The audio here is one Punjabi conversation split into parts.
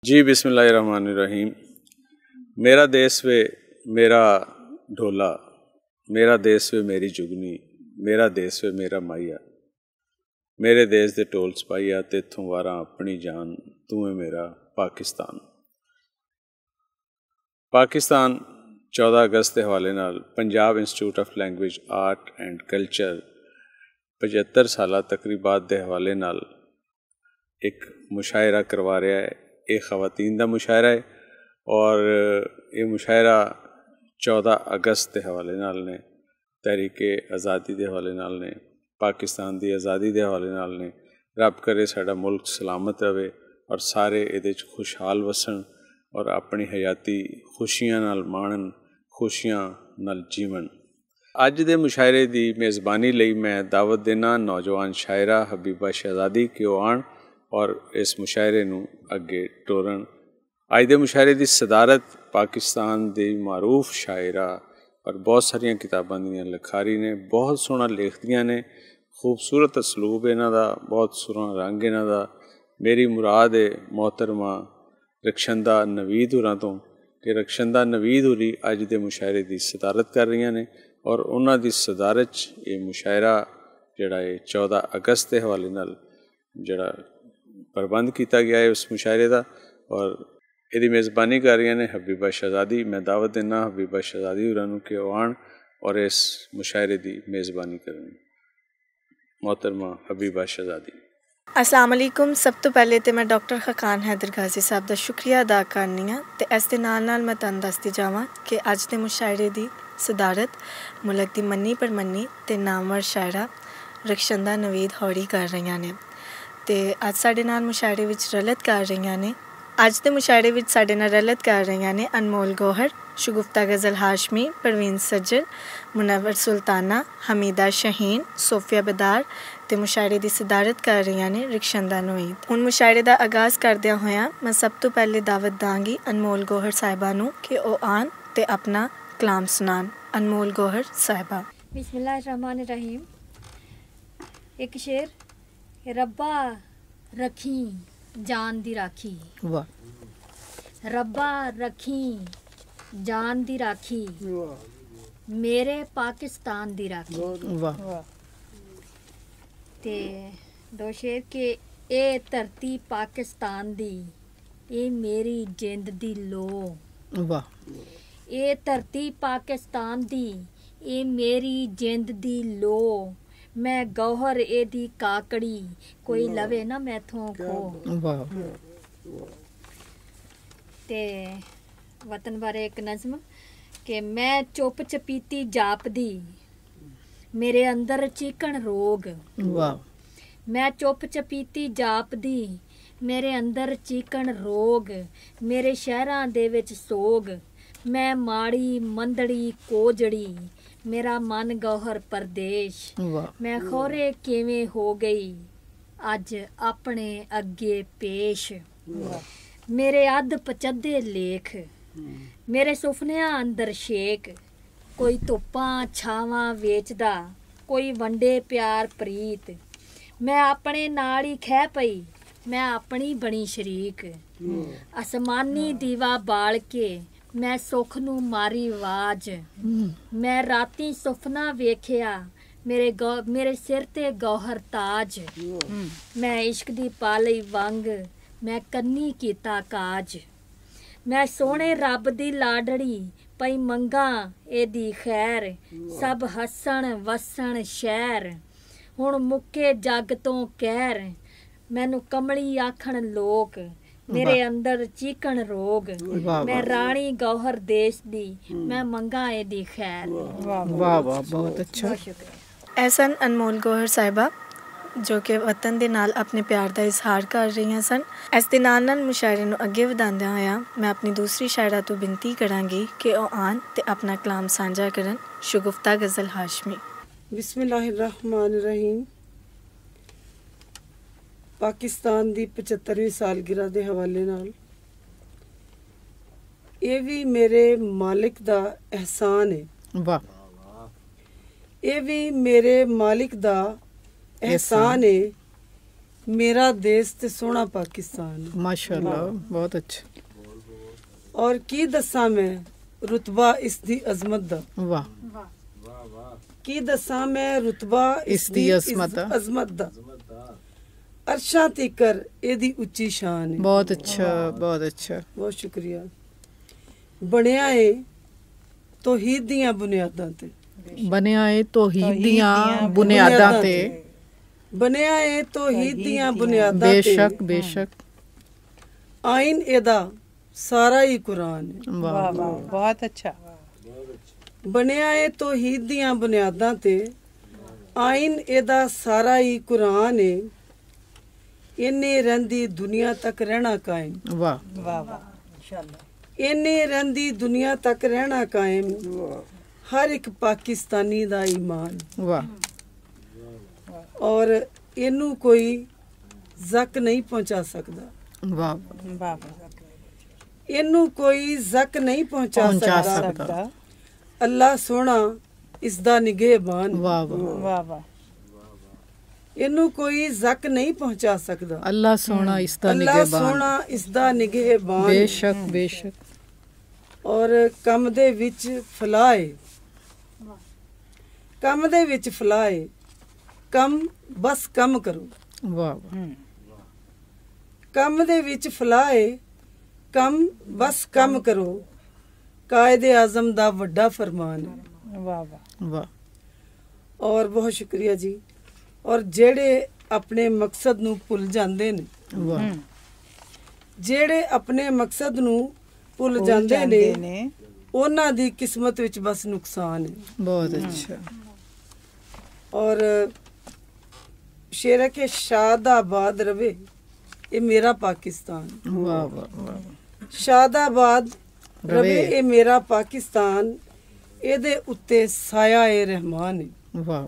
जी बिस्मिल्लाहिर्रहमानिर्रहीम। मेरा देश वे मेरा ढोला, मेरा देश वे मेरी जुगनी, मेरा देश वे मेरा माइया, मेरे देश दे ढोल सपाइया तेथों वारा अपनी जान, तू है मेरा पाकिस्तान। पाकिस्तान 14 अगस्त के हवाले नाल Punjab institute of language art and culture 75 साल तकरीबात के हवाले नाल एक मुशायरा करवा रहा है। एक ख़वातीन का मुशायरा है और ये मुशायरा 14 अगस्त के हवाले नाल ने, तहरीके आज़ादी के हवाले नाल ने, पाकिस्तान की आज़ादी के हवाले नाल ने। रब करे साडा मुल्क सलामत रहे और सारे ये खुशहाल वसन और अपनी हयाती खुशियां नाल माणन, खुशियां नाल जीवन। अज दे मुशायरे की मेज़बानी लई मैं दावत देना नौजवान शायरा हबीबा शहजादी कि वो आन और इस मुशायरे नूं अगे टोरन। अज दे मुशायरे की सदारत पाकिस्तान की मारूफ शायरा और बहुत सारिया किताबां दीयां लिखारी ने, बहुत सोहना लिखदियां ने, खूबसूरत असलूब इन्हां दा, बहुत सोहना रंग इन्हां दा। मेरी मुराद है मोहतरमा रखशंदा नवीद होरां तो कि रखशंदा नवीद होरी अज दे मुशायरे की सदारत कर रही ने और उन्हां दी सदारत ये मुशायरा जिहड़ा है 14 अगस्त के हवाले नाल जिहड़ा प्रबंध किया गया है उस मुशायरे का और यदी मेज़बानी कर रही ने हबीबा शहजादी। मैं दावत देना हबीबा शहजादी होरां कि वो आन और इस मुशायरे की मेज़बानी करन। मोहतरमा हबीबा शहजादी। अस्सलाम वालेकुम। सब तो पहले तो मैं डॉक्टर खकान हैदर गाजी साहब का शुक्रिया अदा करनी हाँ। तो इस दे नाल मैं तुहानूं दसदी जावां कि अज के मुशायरे की सदारत मुल्क की मन्नी परमन्नी ते नामवर शायरा रखशंदा नवीद हौरी कर रही ने। तो अज साडे नाल मुशायरे विच रलत कर रही ने। अज के मुशायरे विच साडे नाल रलत कर रही ने अनमोल गौहर, शगुफ्ता गज़ल हाशमी, परवीन सज्जन, मुनव्वर सुल्ताना, हमीदा शहीन, सोफिया बदार ते मुशायरे की सदारत कर रही ने रखशंदा नवीद। हुण मुशायरे का आगाज़ करदिया होया मैं सब तो पहले दावत दांगी अनमोल गौहर साहिबा नूं कि वो आन ते अपना कलाम सुनान। अनमोल गौहर साहिबा। बिस्मिल्लाहिर्रहमानिर्रहीम। एक शेर। रब्बा रखी जान दी राखी, वाह। रब्बा रखी जान दी राखी, मेरे पाकिस्तान दी राखी, वाह। ते दो शेर के ए धरती पाकिस्तान दी, ए मेरी जिंद दी लो, वाह। ए धरती पाकिस्तान दी, ए मेरी जिंद दी लो, मैं गौहर ए दी काकड़ी, कोई लवे ना मैथों खो, वाह। ते वतन बारे एक नज़म कि मैं चुप चपीती जापदी, मेरे अंदर चीकण रोग, वाह। मैं चुप चपीती जापदी, मेरे अंदर चीकण रोग, मेरे शहरां दे विच सोग, मैं माड़ी मंदड़ी कोजड़ी, मेरा मन गौहर परदेश, मैं खोरे किवें हो गई अज अपने अगे पेश, मेरे अध पचदे लेख, मेरे सुफनियां अंदर शेक, कोई धुप्पां छावां वेचदा, कोई वंडे प्यार प्रीत, मैं अपने नाल ही खै पई, मैं अपनी बनी शरीक, आसमानी दीवा बाल के मैं सुख नू मारी आवाज, मैं राती सुफना वेखिया मेरे सिर ते गौहर ताज, मैं इश्क दी पालई वंग मैं कन्नी कीता काज, मैं सोहणे रब दी लाडड़ी पई मंगा एदी खैर, सब हसन वसन शहर, हुण मुक्के जग तो कहर, मैनू कमली आखण लोक, मेरे अंदर चीकण रोग, मैं रानी गौहर देश दी, मैं मंगा एदी खैर, वाह वाह, बहुत अच्छा। ऐसन अनमोल गौहर साहिबा जो कि वतन दे नाल अपने प्यार का इजहार कर रही सन। इस दे नाल नाल मुशायरे नूं अगे वधांदियां होया मैं अपनी दूसरी शायरा तो बिनती करांगी कि वो आन ते अपना कलाम साझा करन। शगुफ्ता गज़ल हाशमी। बिस्मिल्लाहिर्रहमानिर्रहीम। पाकिस्तान की 75वीं सालगिरह के हवाले नाल ये भी मेरे मालिक दा एहसान है, वाह। ये भी मेरे मालिक दा एहसान है, मेरा देश ते सोहना पाकिस्तान। माशाअल्लाह, बहुत अच्छा। और की दसा मैं रुतबा इसदी अजमत दा। वाह, की दसा मैं रुतबा इसदी अजमत दा। अरशा तिकर एदी उच्ची शान है। बहुत अच्छा, बहुत अच्छा। बहुत शुक्रिया। बनया है तौहीद दियां बुनियादां ते। बनया है तौहीद दियां बुनियादां ते। बनया है तौहीद दियां बुनियादां ते। बेशक, बेशक। आइन एदा सारा ही कुरान है। वाह, बहुत अच्छा। बनया है तौहीद दियां बुनियादां ते। आइन एदा सारा ही कुरान है। इन्ने रहिंदी दुनिया तक रहना कायम। वाह, वाह वाह, इंशाअल्लाह। इन्ने रहिंदी दुनिया तक रहना कायम। हर एक पाकिस्तानी दा ईमान। वाह, और इनू कोई जक नहीं पहुंचा सकदा। वाह, वाह। इनू कोई जक नहीं पहुंचा सकदा। अल्लाह सोहना इसदा निगहबान। वाह, वाह, वाह वाह। इनू कोई जक नहीं पहुंचा सकदा। अल्लाह सोहना इसदा अल्लाह निगहबान। सोहना इसदा निगहबान। बेशक, बेशक। और कम दे विच फलाए। कम दे विच फलाए। कम बस कम करो। वाह, वाह, कम दे विच फलाए। कम बस कम करो। कायदे आजम दा वड्डा फरमान है। वाह वाह, वाह। और बहुत शुक्रिया जी। और जेड़े अपने मकसद नू भुल जांदे ने। वाह, जेड़े अपने मकसद नू भुल जांदे ने ਉਹਨਾਂ ਦੀ किस्मत विच बस नुकसान है। बहुत अच्छा। और शेर है कि शादाबाद रवे ये मेरा पाकिस्तान। वाह, वाह, वाह। शादाबाद रवे ये मेरा पाकिस्तान। ਇਹਦੇ ਉੱਤੇ ਸਾਇਆ ਏ ਰਹਿਮਾਨ है। वाह,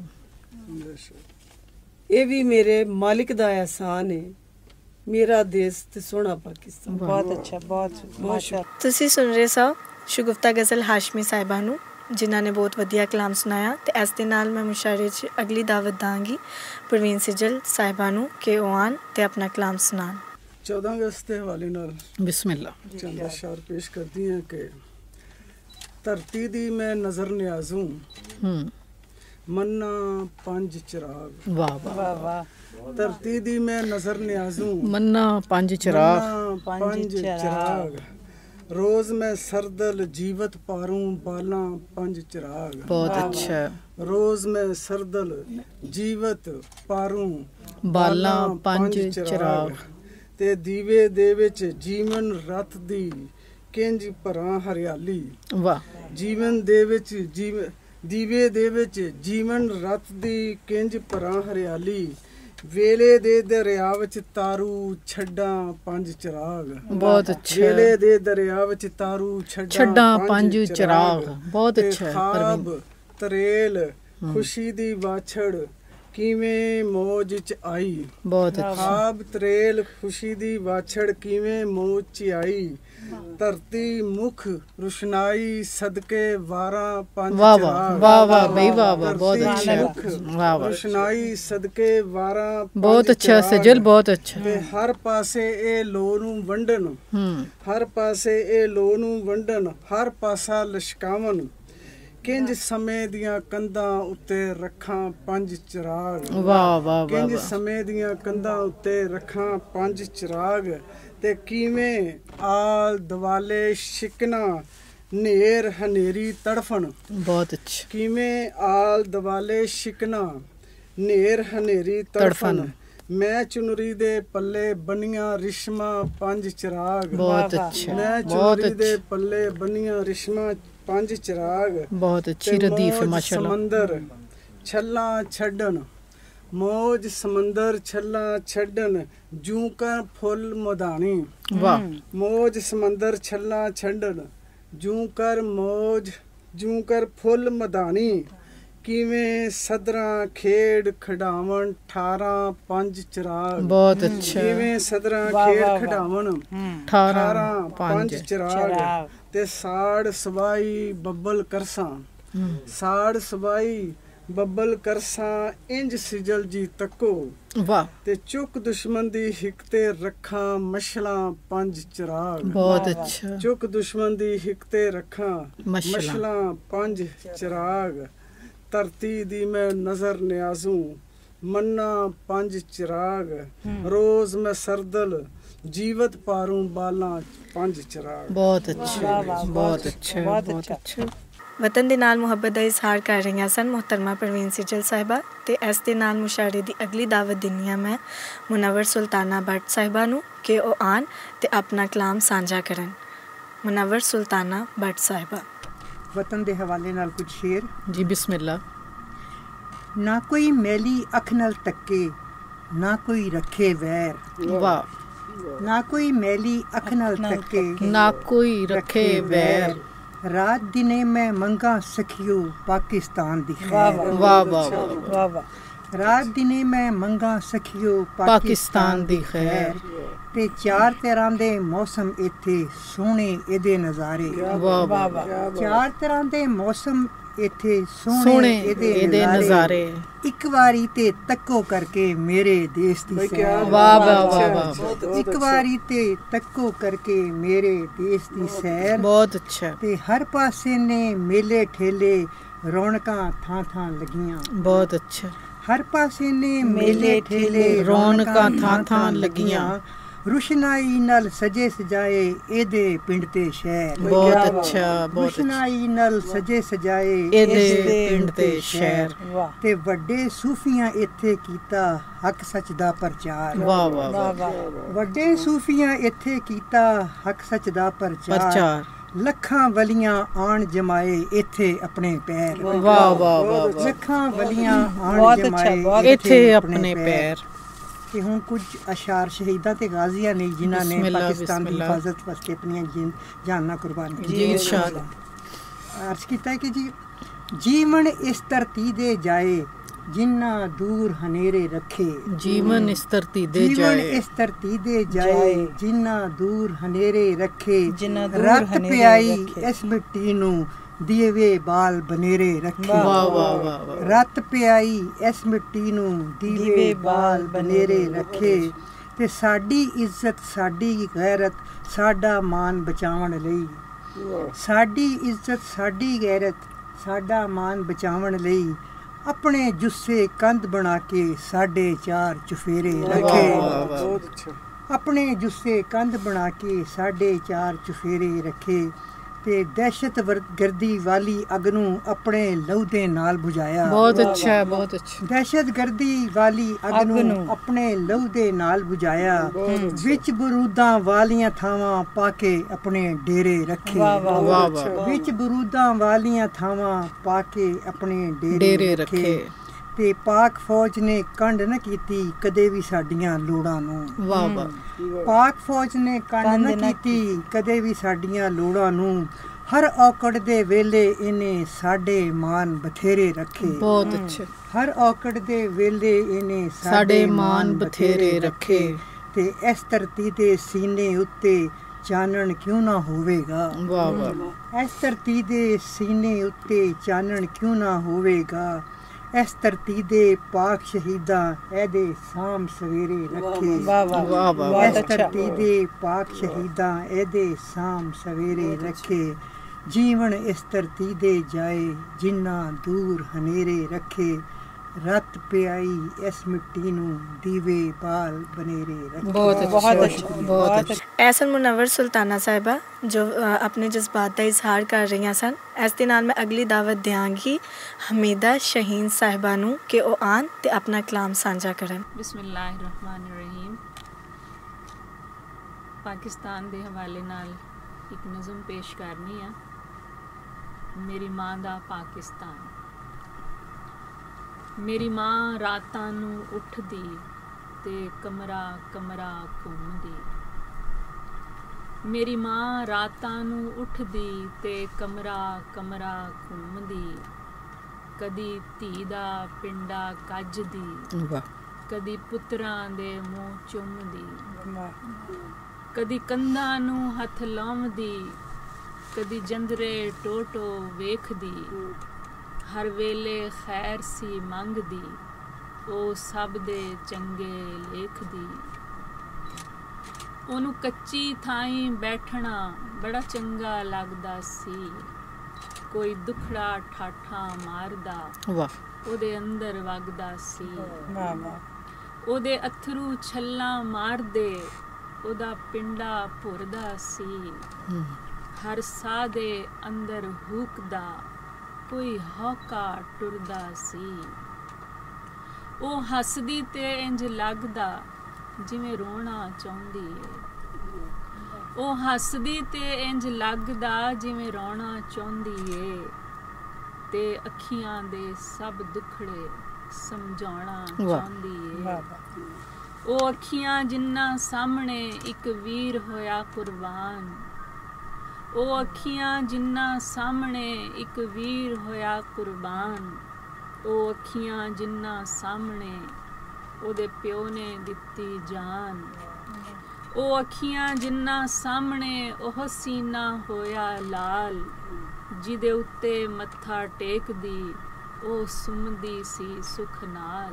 ਇਹ ਵੀ ਮੇਰੇ ਮਾਲਿਕ ਦਾ ਇਹਸਾਨ ਹੈ। ਮੇਰਾ ਦੇਸ਼ ਤੇ ਸੋਹਣਾ ਪਾਕਿਸਤਾਨ। बहुत अच्छा, बहुत माशाअल्लाह। ਤੁਸੀਂ ਸੁਣ ਰਹੇ ਸੋ ਸ਼ਗੁਫਤਾ ਗਜ਼ਲ ਹਾਸ਼ਮੀ ਸਾਹਿਬਾ ਨੂੰ, ਜਿਨ੍ਹਾਂ ਨੇ ਬਹੁਤ ਵਧੀਆ ਕਲਾਮ ਸੁਣਾਇਆ। ਤੇ ਇਸ ਦੇ ਨਾਲ ਮੈਂ ਮੁਸ਼ਾਇਰੇ 'ਚ ਅਗਲੀ ਦਾਵਤ ਦਾਂਗੀ ਪ੍ਰਵੀਨ ਸਿਜਲ ਸਾਹਿਬਾ ਨੂੰ ਕਿ ਉਹ ਆਉਣ ਤੇ ਆਪਣਾ ਕਲਾਮ ਸੁਣਾਉਣ। 14 ਅਗਸਤ ਦੇ ਹਵਾਲੇ ਨਾਲ बिस्मिल्लाह। ਚੰਦ ਅਸ਼ਾਰ ਪੇਸ਼ ਕਰਦੀ ਹਾਂ ਕਿ ਧਰਤੀ ਦੀ ਮੈਂ ਨਜ਼ਰ ਨਿਆਜ਼ੂ ਮੰਨਾ ਪੰਜ ਚਿਰਾਗ। वाह, वाह। वाह वाह। ਧਰਤੀ ਦੀ ਮੈਂ ਨਜ਼ਰ ਨਿਆਜ਼ੂ मन्ना पंज चिराग। ਮੰਨਾ ਪੰਜ ਚਿਰਾਗ। रोज मैं सरदल जीवत पारूं बाला पंज चिराग। बहुत अच्छा। रोज मैं सरदल जीवत पारूं बाला पंज चिराग। ते दीवे दे विच जीवन रत दी किंज भरां हरियाली। वाह, जीवन दे विच दीवे दे विच जीवन रत दी किंज भरां हरियाली। ਵੇਲੇ ਦੇ ਦਰਿਆ ਵਿੱਚ ਤਾਰੂ ਛੱਡਾਂ ਪੰਜ ਚਿਰਾਗ। बहुत अच्छा। ਵੇਲੇ ਦੇ ਦਰਿਆ ਵਿੱਚ ਤਾਰੂ छड्डा पंज चिराग। बहुत अच्छा। ਖਾਬ ਤਰੇਲ ਖੁਸ਼ੀ ਦੀ ਵਾਛੜ ਕਿਵੇਂ ਮੌਜ ਚ ਆਈ। बहुत अच्छा। ਖਾਬ ਤਰੇਲ ਖੁਸ਼ੀ ਦੀ ਵਾਛੜ ਕਿਵੇਂ ਮੌਜ ਚ ਆਈ। ਧਰਤੀ ਮੁਖ ਰੁਸ਼ਨਾਈ ਸਦਕੇ 12 ਪੰਜ वाह, ਚਿਰਾਗ। वाह, वाह, वाह भाई, वाह, वाह। बहुत ਧਰਤੀ अच्छा। ਮੁਖ वाह, वाह। ਰੁਸ਼ਨਾਈ ਸਦਕੇ 12 बहुत अच्छा सजल, बहुत अच्छा। ਤੇ ਹਰ ਪਾਸੇ ਇਹ ਲੋ ਨੂੰ ਵੰਡਣ। ਹਰ ਪਾਸੇ ਇਹ ਲੋ ਨੂੰ ਵੰਡਣ। ਹਰ ਪਾਸਾ ਲਸ਼ਕਾਵਨ ਕਿੰਜ ਸਮੇਂ ਦੀਆਂ ਕੰਧਾਂ ਉੱਤੇ ਰੱਖਾਂ ਪੰਜ ਚਿਰਾਗ। वाह, वाह, ਕਿੰਜ वाह। ਸਮੇਂ ਦੀਆਂ ਕੰਧਾਂ ਉੱਤੇ ਰੱਖਾਂ ਪੰਜ ਚਿਰਾਗ। ਤੇ ਕਿਵੇਂ ਆਲ ਦਵਾਲੇ ਸ਼ਿਕਨਾ ਨੇਰ ਹਨੇਰੀ ਤੜਫਣ। बहुत अच्छा। ਕਿਵੇਂ ਆਲ ਦਵਾਲੇ ਸ਼ਿਕਨਾ ਨੇਰ ਹਨੇਰੀ ਤੜਫਣ। ਮੈਂ ਚੁਨਰੀ ਦੇ ਪੱਲੇ ਬੰਨੀਆਂ ਰਿਸ਼ਮਾ ਪੰਜ ਚਿਰਾਗ। बहुत अच्छा। ਮੈਂ बहुत ਚੁਨਰੀ ਦੇ अच्छा। ਪੱਲੇ ਬੰਨੀਆਂ ਰਿਸ਼ਮਾ ਪੰਜ ਚਿਰਾਗ। बहुत अच्छी ਤੇ रदीफ है ਮੌਜ माशाल्लाह। ਸਮੁੰਦਰ ਛੱਲਾਂ ਛੱਡਣ। ਮੌਜ ਸਮੁੰਦਰ ਛੱਲਾਂ ਛੱਡਣ ਜੂ ਕਰ ਫੁੱਲ ਮਦਾਨੀ। वाह, ਮੌਜ ਸਮੁੰਦਰ ਛੱਲਾਂ ਛੱਡਣ ਜੂ ਕਰ ਫੁੱਲ ਮਦਾਨੀ। ਕਿਵੇਂ ਸਦਰਾਂ ਖੇਡ ਖਡਾਵਣ 18 ਪੰਜ ਚਿਰਾਗ। बहुत अच्छा। ਕਿਵੇਂ ਸਦਰਾਂ ਵਾਹ, ਖੇਡ ਵਾਹ, ਵਾਹ। ਖਡਾਵਣ 18 ਪੰਜ पंज। ਚਿਰਾਗ। ਤੇ ਸਾੜ ਸਵਾਈ ਬੱਬਲ ਕਰਸਾਂ। ਸਾੜ ਸਵਾਈ ਬੱਬਲ ਕਰਸਾਂ ਇੰਜ ਸਿਜਲ ਜੀ ਤੱਕੋ ਵਾਹ ਤੇ ਚੁੱਕ ਦੁਸ਼ਮਣ ਦੀ ਹਿੱਕ ਤੇ ਰੱਖਾਂ ਮਸ਼ਲਾਂ ਪੰਜ ਚਿਰਾਗ ਬਹੁਤ ਅੱਛਾ ਚੁੱਕ ਦੁਸ਼ਮਣ ਦੀ ਹਿੱਕ ਤੇ ਰੱਖਾਂ ਮਸ਼ਲਾਂ। ਮਸ਼ਲਾਂ ਪੰਜ ਚਿਰਾਗ ਧਰਤੀ ਦੀ ਮੈਂ ਨਜ਼ਰ ਨਿਆਜ਼ੂ ਮੰਨਾ ਪੰਜ ਚਿਰਾਗ ਰੋਜ਼ ਮੈਂ ਸਰਦਲ जीवत पारूं बाला पंज चिराग। बहुत अच्छा बहुत अच्छा बहुत अच्छा। ਵਤਨ ਦੇ ਨਾਲ ਮੁਹੱਬਤ ਦਾ ਇਜ਼ਹਾਰ ਕਰ ਰਹੀਆਂ ਸਨ ਮੁਹਤਰਮਾ ਪਰਵੀਨ ਸਿਜਲ ਸਾਹਿਬਾ ਤੇ ਇਸ ਦੇ ਨਾਲ ਮੁਸ਼ਾਇਰੇ ਦੀ ਅਗਲੀ ਦਾਵਤ ਦਿੰਦੀ ਹਾਂ ਮੈਂ ਮੁਨੱਵਰ ਸੁਲਤਾਨਾ ਭੱਟ ਸਾਹਿਬਾ ਨੂੰ ਕਿ ਉਹ ਆਉਣ ਤੇ ਆਪਣਾ ਕਲਾਮ ਸਾਂਝਾ ਕਰਨ। ਮੁਨੱਵਰ ਸੁਲਤਾਨਾ ਭੱਟ ਸਾਹਿਬਾ। ਵਤਨ ਦੇ ਹਵਾਲੇ ਨਾਲ ਕੁਝ ਸ਼ੇਰ। ਜੀ ਬਿਸਮਿਲ੍ਲਾ। ਨਾ ਕੋਈ ਮੈਲੀ ਅੱਖ ਨਾਲ ਤੱਕੇ ਨਾ ਕੋਈ ਰੱਖੇ ਵੈਰ। ਵਾਹ। ਨਾ ਕੋਈ ਮੈਲੀ ਅੱਖ ਨਾਲ ਤੱਕੇ ਨਾ ਕੋਈ ਰੱਖੇ ਵੈਰ। ਰਾਤ ਦਿਨੇ ਮੈਂ ਮੰਗਾ ਸਖਿਓ ਪਾਕਿਸਤਾਨ ਦੀ ਖੈਰ। ਵਾਹ ਵਾਹ ਵਾਹ ਵਾਹ। ਰਾਤ ਦਿਨੇ ਮੈਂ ਮੰਗਾ ਸਖਿਓ ਪਾਕਿਸਤਾਨ ਦੀ ਖੈਰ। ਤੇ ਚਾਰ ਤਰ੍ਹਾਂ ਦੇ ਮੌਸਮ ਇੱਥੇ ਸੋਹਣੇ ਇਹਦੇ ਨਜ਼ਾਰੇ। ਵਾਹ ਵਾਹ ਵਾਹ। ਚਾਰ ਤਰ੍ਹਾਂ ਦੇ ਮੌਸਮ ਇੱਥੇ ਸੋਹਣੇ ਇਹਦੇ ਨਜ਼ਾਰੇ। ਇੱਕ ਵਾਰੀ ਤੇ ਤੱਕੋ ਕਰਕੇ ਮੇਰੇ ਦੇਸ਼ ਦੀ ਸੈਰ। ਵਾਹ ਵਾਹ ਵਾਹ। ਇੱਕ ਵਾਰੀ ਤੇ ਤੱਕੋ ਕਰਕੇ ਮੇਰੇ ਦੇਸ਼ ਦੀ ਸੈਰ। ਬਹੁਤ ਅੱਛਾ। ਤੇ ਹਰ ਪਾਸੇ ਨੇ ਮੇਲੇ ਠੇਲੇ ਰੌਣਕਾਂ ਥਾਂ ਥਾਂ ਲੱਗੀਆਂ। ਬਹੁਤ ਅੱਛਾ। ਹਰ ਪਾਸੇ ਨੇ ਮੇਲੇ ਠੇਲੇ ਰੌਣਕਾਂ ਥਾਂ ਥਾਂ ਲੱਗੀਆਂ। ਰੁਸ਼ਨਾਈ ਨਾਲ ਸਜੇ ਸਜਾਏ ਇਹਦੇ ਪਿੰਡ ਤੇ ਸ਼ਹਿਰ। ਬਹੁਤ ਅੱਛਾ ਬਹੁਤ ਅੱਛਾ। ਰੁਸ਼ਨਾਈ ਨਾਲ ਸਜੇ ਸਜਾਏ ਇਹਦੇ ਪਿੰਡ ਤੇ ਸ਼ਹਿਰ। ਤੇ ਵੱਡੇ ਸੂਫੀਆਂ ਇੱਥੇ ਕੀਤਾ ਹੱਕ ਸੱਚ ਦਾ ਪ੍ਰਚਾਰ। ਵਾਹ ਵਾਹ ਵਾਹ। ਵੱਡੇ ਸੂਫੀਆਂ ਇੱਥੇ ਕੀਤਾ ਹੱਕ ਸੱਚ ਦਾ ਪ੍ਰਚਾਰ। ਲੱਖਾਂ ਵਲੀਆਂ ਆਣ ਜਮਾਏ ਇੱਥੇ ਆਪਣੇ ਪੈਰ। ਵਾਹ ਵਾਹ ਵਾਹ। ਲੱਖਾਂ ਵਲੀਆਂ ਆਣ ਜਮਾਏ ਇੱਥੇ ਆਪਣੇ ਪੈਰ। ਤੇ ਹੁਣ ਕੁਝ ਅਸ਼ਾਰ ਸ਼ਹੀਦਾਂ ਤੇ ਗਾਜ਼ੀਆਂ ਨੇ ਜਿਨ੍ਹਾਂ ਨੇ ਪਾਕਿਸਤਾਨ ਦੀ ਹਿਫਾਜ਼ਤ ਵਾਸਤੇ ਆਪਣੀਆਂ ਜਾਨਾਂ ਕੁਰਬਾਨ ਕੀਤੀਆਂ। ਜੀ ਇਰਸ਼ਾਦ। ਅਰਜ਼ ਕੀਤਾ ਹੈ ਕਿ ਜੀ ਜੀਵਨ ਇਸ ਧਰਤੀ ਦੇ ਜਾਏ ਜਿੰਨਾ ਦੂਰ ਹਨੇਰੇ ਰੱਖੇ। ਜੀਵਨ ਇਸ ਧਰਤੀ ਦੇ ਜਾਏ। ਜੀਵਨ ਇਸ ਧਰਤੀ ਦੇ ਜਾਏ ਜਿੰਨਾ ਦੂਰ ਹਨੇਰੇ ਰੱਖੇ। ਰੱਤ ਪਿਆਈ ਇਸ ਮਿੱਟੀ ਨੂੰ ਦੀਵੇ ਬਾਲ ਬਨੇਰੇ ਰੱਖੇ। ਵਾਹ ਵਾਹ ਵਾਹ। ਰੱਤ ਪਿਆਈ ਇਸ ਮਿੱਟੀ ਨੂੰ ਦੀਵੇ ਬਾਲ ਬਨੇਰੇ ਰੱਖੇ। ਤੇ ਸਾਡੀ ਇੱਜ਼ਤ ਸਾਡੀ ਗੈਰਤ ਸਾਡਾ ਮਾਨ ਬਚਾਉਣ ਲਈ। ਸਾਡੀ ਇੱਜ਼ਤ ਸਾਡੀ ਗੈਰਤ ਸਾਡਾ ਮਾਨ ਬਚਾਉਣ ਲਈ ਆਪਣੇ ਜੁੱਸੇ ਕੰਧ ਬਣਾ ਕੇ 4.5 ਚੁਫੇਰੇ ਰੱਖੇ। ਆਪਣੇ ਜੁੱਸੇ ਕੰਧ ਬਣਾ ਕੇ 4.5 ਚੁਫੇਰੇ ਰੱਖੇ। ਤੇ ਦਹਿਸ਼ਤ ਗਰਦੀ ਵਾਲੀ ਅੱਗ ਨੂੰ ਆਪਣੇ ਲਹੂ ਦੇ ਨਾਲ ਬੁਝਾਇਆ। ਬਹੁਤ ਅੱਛਾ ਬਹੁਤ ਅੱਛਾ। ਦਹਿਸ਼ਤ ਗਰਦੀ ਵਾਲੀ ਅੱਗ ਨੂੰ ਆਪਣੇ ਲਹੂ ਦੇ ਨਾਲ ਬੁਝਾਇਆ। ਵਿੱਚ ਬਰੂਦਾਂ ਵਾਲੀਆਂ ਥਾਵਾਂ ਪਾ ਕੇ ਆਪਣੇ ਡੇਰੇ ਰੱਖੇ। ਵਾਹ ਵਾਹ। ਵਿੱਚ ਬਰੂਦਾਂ ਵਾਲੀਆਂ ਥਾਵਾਂ ਪਾ ਕੇ ਆਪਣੇ ਡੇਰੇ ਰੱਖੇ। ਤੇ ਪਾਕ ਫੌਜ ਨੇ ਕੰਡ ਨਾ ਕੀਤੀ ਕਦੇ ਵੀ ਸਾਡੀਆਂ ਲੋੜਾਂ ਨੂੰ। ਵਾਹ ਵਾਹ। ਪਾਕ ਫੌਜ ਨੇ ਕੰਡ ਨਾ ਕੀਤੀ ਕਦੇ ਵੀ ਸਾਡੀਆਂ ਲੋੜਾਂ ਨੂੰ। ਹਰ ਔਕੜ ਦੇ ਵੇਲੇ ਇਹਨੇ ਸਾਡੇ ਮਾਨ ਬਥੇਰੇ ਰੱਖੇ। ਬਹੁਤ ਅੱਛਾ। ਹਰ ਔਕੜ ਦੇ ਵੇਲੇ ਇਹਨੇ ਸਾਡੇ ਮਾਨ ਬਥੇਰੇ ਰੱਖੇ। ਤੇ ਇਸ ਧਰਤੀ ਦੇ ਸੀਨੇ ਉੱਤੇ ਚਾਨਣ ਕਿਉਂ ਨਾ ਹੋਵੇਗਾ। ਵਾਹ ਵਾਹ। ਇਸ ਧਰਤੀ ਦੇ ਸੀਨੇ ਉੱਤੇ ਚਾਨਣ ਕਿਉਂ ਨਾ ਹੋਵੇਗਾ। ਇਸ ਧਰਤੀ ਦੇ ਪਾਕ ਸ਼ਹੀਦਾਂ ਇਹਦੇ ਸਾਮ ਸਵੇਰੇ ਰੱਖੇ। ਵਾਹ ਵਾਹ ਵਾਹ। ਇਸ ਧਰਤੀ ਦੇ ਪਾਕ ਸ਼ਹੀਦਾਂ ਇਹਦੇ ਸਾਮ ਸਵੇਰੇ ਰੱਖੇ। ਜੀਵਨ ਇਸ ਧਰਤੀ ਦੇ ਜਾਏ ਜਿੰਨਾ ਦੂਰ ਹਨੇਰੇ ਰੱਖੇ। ਰੱਤ ਪਿਆਈ ਇਸ ਮਿੱਟੀ ਨੂੰ ਦੀਵੇ ਬਾਲ ਬਨੇਰੇ ਰੱਖੇ। ਬਹੁਤ ਅੱਛਾ ਬਹੁਤ ਅੱਛਾ। ਐਸਨ ਮੁਨੱਵਰ ਸੁਲਤਾਨਾ ਸਾਹਿਬਾ ਜੋ ਆਪਣੇ ਜਜ਼ਬਾਤ ਦਾ ਇਜ਼ਹਾਰ ਕਰ ਰਹੀਆਂ ਸਨ। ਇਸ ਦੇ ਨਾਲ ਮੈਂ ਅਗਲੀ ਦਾਵਤ ਦਿਆਂਗੀ ਹਮੀਦਾ ਸ਼ਹੀਨ ਸਾਹਿਬਾ ਨੂੰ ਕਿ ਉਹ ਆਉਣ ਤੇ ਆਪਣਾ ਕਲਾਮ ਸਾਂਝਾ ਕਰਨ। ਬਿਸਮਿਲ੍ਲਾਹਿਰਰਹਿਮਾਨਿਰਰਹੀਮ। ਪਾਕਿਸਤਾਨ ਦੇ ਹਵਾਲੇ ਨਾਲ ਇੱਕ ਨਜ਼ਮ ਪੇਸ਼ ਕਰਨੀ ਆ। ਮੇਰੀ ਮਾਂ ਦਾ ਪਾਕਿਸਤਾਨ। ਮੇਰੀ ਮਾਂ ਰਾਤਾਂ ਨੂੰ ਉੱਠਦੀ ਤੇ ਕਮਰਾ ਕਮਰਾ ਘੁੰਮਦੀ। ਮੇਰੀ ਮਾਂ ਰਾਤਾਂ ਨੂੰ ਉੱਠਦੀ ਤੇ ਕਮਰਾ ਕਮਰਾ ਘੁੰਮਦੀ। ਕਦੀ ਧੀ ਦਾ ਪਿੰਡਾ ਕੱਜਦੀ ਕਦੀ ਪੁੱਤਰਾਂ ਦੇ ਮੂੰਹ ਚੁੰਮਦੀ। ਕਦੀ ਕੰਧਾਂ ਨੂੰ ਹੱਥ ਲਾਉਂਦੀ ਕਦੀ ਜੰਦਰੇ ਟੋਟੋ ਵੇਖਦੀ। ਹਰ ਵੇਲੇ ਖੈਰ ਸੀ ਮੰਗਦੀ, ਉਹ ਸਭ ਦੇ ਚੰਗੇ ਲੇਖਦੀ। ਉਹਨੂੰ ਕੱਚੀ ਥਾਈਂ ਬੈਠਣਾ ਬੜਾ ਚੰਗਾ ਲੱਗਦਾ ਸੀ। ਕੋਈ ਦੁਖੜਾ ਠਾਠਾ ਮਾਰਦਾ ਉਹਦੇ ਅੰਦਰ ਵਗਦਾ ਸੀ। ਉਹਦੇ ਅਥਰੂ ਛੱਲਾਂ ਮਾਰਦੇ ਉਹਦਾ ਪਿੰਡਾ ਭੁਰਦਾ ਸੀ। ਹਰ ਸਾਹ ਦੇ ਅੰਦਰ ਹੂਕਦਾ ਕੋਈ ਹੌਕਾ ਟੁਰਦਾ ਸੀ। ਉਹ ਹੱਸਦੀ ਤੇ ਇੰਜ ਲੱਗਦਾ ਜਿਵੇਂ ਰੋਣਾ ਚਾਹੁੰਦੀ ਏ। ਉਹ ਹੱਸਦੀ ਤੇ ਇੰਜ ਲੱਗਦਾ ਜਿਵੇਂ ਰੋਣਾ ਚਾਹੁੰਦੀ ਏ, ਤੇ ਅੱਖੀਆਂ ਦੇ ਸਭ ਦੁਖੜੇ ਸਮਝਾਉਣਾ ਚਾਹੁੰਦੀ ਏ। ਉਹ ਅੱਖੀਆਂ ਜਿਨ੍ਹਾਂ ਸਾਹਮਣੇ ਇੱਕ ਵੀਰ ਹੋਇਆ ਕੁਰਬਾਨ। ਉਹ ਅੱਖੀਆਂ ਜਿਨ੍ਹਾਂ ਸਾਹਮਣੇ ਇੱਕ ਵੀਰ ਹੋਇਆ ਕੁਰਬਾਨ। ਉਹ ਅੱਖੀਆਂ ਜਿਨ੍ਹਾਂ ਸਾਹਮਣੇ ਉਹਦੇ ਪਿਓ ਨੇ ਦਿੱਤੀ ਜਾਨ। ਉਹ ਅੱਖੀਆਂ ਜਿਨ੍ਹਾਂ ਸਾਹਮਣੇ ਉਹ ਸੀਨਾ ਹੋਇਆ ਲਾਲ, ਜਿਹਦੇ ਉੱਤੇ ਮੱਥਾ ਟੇਕਦੀ ਉਹ ਸੁੰਮਦੀ ਸੀ ਸੁਖ ਨਾਲ।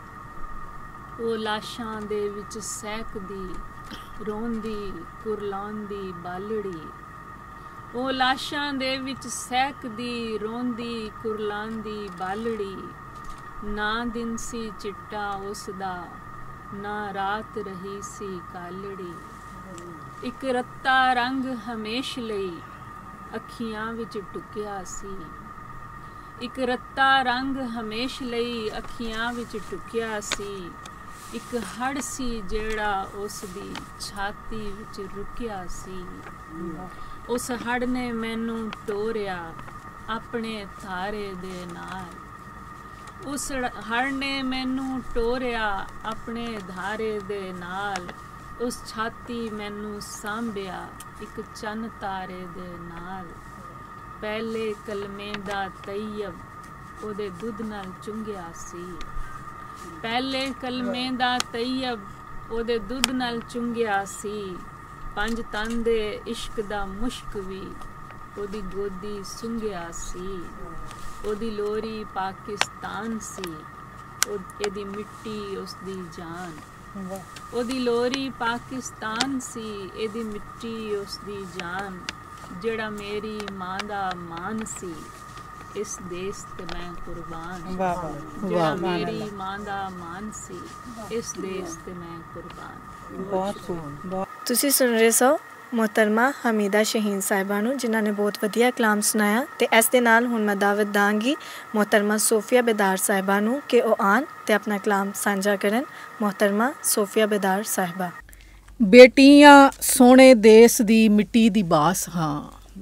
ਉਹ ਲਾਸ਼ਾਂ ਦੇ ਵਿੱਚ ਸਹਿਕਦੀ ਰੋਂਦੀ ਕੁਰਲਾਉਂਦੀ ਬਾਲੜੀ। ਉਹ ਲਾਸ਼ਾਂ ਦੇ ਵਿੱਚ ਸਹਿਕਦੀ ਰੋਂਦੀ ਕੁਰਲਾਉਂਦੀ ਬਾਲੜੀ। ਨਾ ਦਿਨ ਸੀ ਚਿੱਟਾ ਉਸਦਾ, ਨਾ ਰਾਤ ਰਹੀ ਸੀ ਕਾਲੜੀ। ਇੱਕ ਰੱਤਾ ਰੰਗ ਹਮੇਸ਼ ਲਈ ਅੱਖੀਆਂ ਵਿੱਚ ਟੁਕਿਆ ਸੀ। ਇੱਕ ਰੱਤਾ ਰੰਗ ਹਮੇਸ਼ ਲਈ ਅੱਖੀਆਂ ਵਿੱਚ ਟੁਕਿਆ ਸੀ। ਇੱਕ ਹੜ ਸੀ ਜਿਹੜਾ ਉਸ ਦੀ ਛਾਤੀ ਵਿੱਚ ਰੁਕਿਆ ਸੀ। ਉਸ ਹੜ ਨੇ ਮੈਨੂੰ ਟੋਰਿਆ ਆਪਣੇ ਧਾਰੇ ਦੇ ਨਾਲ। ਉਸ ਹੜ ਨੇ ਮੈਨੂੰ ਟੋਰਿਆ ਆਪਣੇ ਧਾਰੇ ਦੇ ਨਾਲ। ਉਸ ਛਾਤੀ ਮੈਨੂੰ ਸਾਂਭਿਆ ਇੱਕ ਚੰਨ ਤਾਰੇ ਦੇ ਨਾਲ। ਪਹਿਲੇ ਕਲਮੇ ਦਾ ਤੈਯਬ ਉਹਦੇ ਦੁੱਧ ਨਾਲ ਚੁੰਗਿਆ ਸੀ। ਪਹਿਲੇ ਕਲਮੇ ਦਾ ਤੈਯਬ ਉਹਦੇ ਦੁੱਧ ਨਾਲ ਚੁੰਗਿਆ ਸੀ। ਪੰਜ ਤਨ ਦੇ ਇਸ਼ਕ ਦਾ ਮੁਸ਼ਕ ਵੀ ਉਹਦੀ ਗੋਦੀ ਸੁੰਘਿਆ ਸੀ। ਉਹਦੀ ਲੋਰੀ ਪਾਕਿਸਤਾਨ ਸੀ, ਇਹਦੀ ਮਿੱਟੀ ਉਸਦੀ ਜਾਨ। ਉਹਦੀ ਲੋਰੀ ਪਾਕਿਸਤਾਨ ਸੀ, ਇਹਦੀ ਮਿੱਟੀ ਉਸਦੀ ਜਾਨ। ਜਿਹੜਾ ਮੇਰੀ ਮਾਂ ਦਾ ਮਾਨ ਸੀ, ਇਸ ਦੇਸ਼ ਤੇ ਮੈਂ ਕੁਰਬਾਨ। ਜਿਹੜਾ ਮੇਰੀ ਮਾਂ ਦਾ ਮਾਨ ਸੀ, ਇਸ ਦੇਸ਼ ਤੇ ਮੈਂ ਕੁਰਬਾਨ। ਬਹੁਤ ਸੋਹਣਾ। ਤੁਸੀਂ ਸੁਣ ਰਹੇ ਸੋ ਮੁਹਤਰਮਾ ਹਮੀਦਾ ਸ਼ਹੀਨ ਸਾਹਿਬਾ ਨੂੰ, ਜਿਨ੍ਹਾਂ ਨੇ ਬਹੁਤ ਵਧੀਆ ਕਲਾਮ ਸੁਣਾਇਆ। ਤੇ ਇਸ ਦੇ ਨਾਲ ਹੁਣ ਮੈਂ ਦਾਵਤ ਦਾਂਗੀ ਮੁਹਤਰਮਾ ਸੋਫੀਆ ਬੇਦਾਰ ਸਾਹਿਬਾ ਨੂੰ ਕਿ ਉਹ ਆਉਣ ਤੇ ਆਪਣਾ ਕਲਾਮ ਸਾਂਝਾ ਕਰਨ। ਮੁਹਤਰਮਾ ਸੋਫੀਆ ਬੇਦਾਰ ਸਾਹਿਬਾ। ਬੇਟੀਆਂ ਸੋਹਣੇ ਦੇਸ ਦੀ ਮਿੱਟੀ ਦੀ ਬਾਸ ਹਾਂ।